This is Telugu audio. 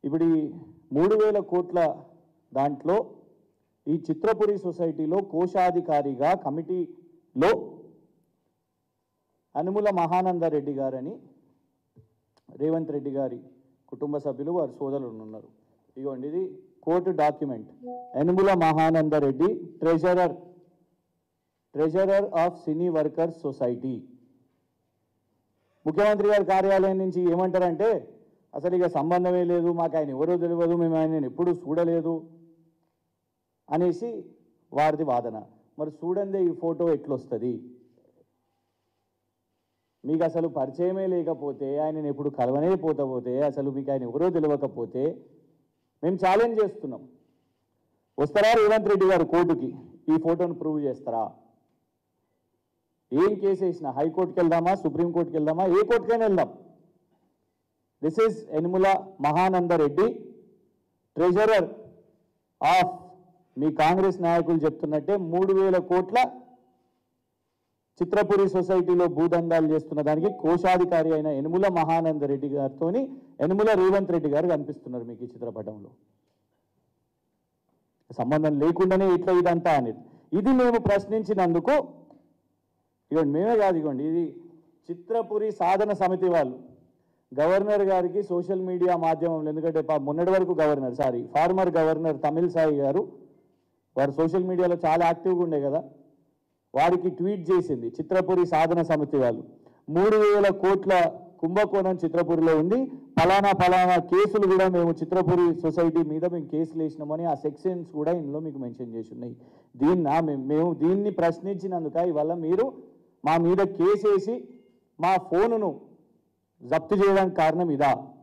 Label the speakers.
Speaker 1: ఇప్పుడు ఈ 3000 కోట్ల దాంట్లో ఈ చిత్రపురి సొసైటీలో కోశాధికారిగా కమిటీలో అనుముల మహానందరెడ్డి గారని రేవంత్ రెడ్డి గారి కుటుంబ సభ్యులు వారి సోదరులు ఉన్నారు. ఇదిగోండి, ఇది court document. Anumula Mahanandareddy treasurer of cine workers society. ముఖ్యమంత్రి గారి కార్యాలయం నుంచి ఏమంటారంటే, అసలు ఇక సంబంధమే లేదు, మాకు ఆయన ఎవరో తెలియదు, మేము ఆయన ఎప్పుడూ చూడలేదు అనేసి వారిది వాదన. మరి చూడండి ఈ ఫోటో ఎట్లొస్తుంది? మీకు అసలు పరిచయమే లేకపోతే, ఆయనను ఎప్పుడు కలవనే పోతే, అసలు మీకు ఆయన ఎవరో తెలియకపోతే మేము ఛాలెంజ్ చేస్తున్నాం. వస్తారా రేవంత్ రెడ్డి గారు కోర్టుకి? ఈ ఫోటోను ప్రూవ్ చేస్తారా? ఏం కేసు వేసినా హైకోర్టుకి వెళ్దామా, సుప్రీంకోర్టుకి వెళ్దామా, ఏ కోర్టుకైనా వెళ్దాం. This is Yanumala Mahanandareddy, treasurer of, మీ కాంగ్రెస్ నాయకులు చెప్తున్నట్టే 3000 కోట్ల చిత్రపురి సొసైటీలో భూదందాలు చేస్తున్న దానికి కోశాధికారి అయిన యనుమల మహానందరెడ్డి గారితో యనుమల రేవంత్ రెడ్డి గారు కనిపిస్తున్నారు మీకు ఈ చిత్రపటంలో. సంబంధం లేకుండానే ఇట్లా ఇదంతా అనేది. ఇది మేము ప్రశ్నించినందుకు, ఇవ్వండి మేమే కాదు, ఇవ్వండి ఇది చిత్రపురి సాధన సమితి వాళ్ళు గవర్నర్ గారికి సోషల్ మీడియా మాధ్యమంలో, ఎందుకంటే మొన్నటి వరకు ఫార్మర్ గవర్నర్ తమిళసాయి గారు వారు సోషల్ మీడియాలో చాలా యాక్టివ్గా ఉండే కదా, వారికి ట్వీట్ చేసింది చిత్రపురి సాధన సమితి వాళ్ళు. 3000 కోట్ల కుంభకోణం చిత్రపురిలో ఉంది, ఫలానా కేసులు కూడా మేము చిత్రపురి సొసైటీ మీద మేము కేసులు వేసినామని ఆ సెక్షన్స్ కూడా ఇందులో మీకు మెన్షన్ చేసి ఉన్నాయి. మేము దీన్ని ప్రశ్నించినందుక ఇవాళ మీరు మా మీద కేసు వేసి మా ఫోనును జప్తు చేయడానికి కారణం ఇదా?